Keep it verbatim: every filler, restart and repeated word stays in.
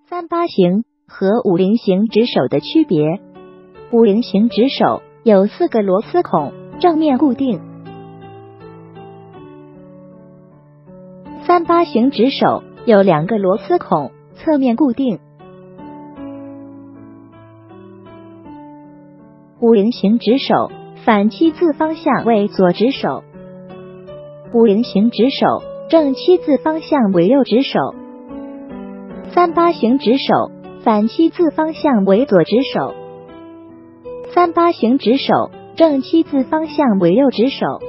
三八形和五菱形指手的区别。五菱形指手有四个螺丝孔，正面固定。三八形指手有两个螺丝孔，侧面固定。五菱形指手反七字方向为左指手，五菱形指手正七字方向为右指手。三八形指手反七字方向为左指手，三八形指手正七字方向为右指手。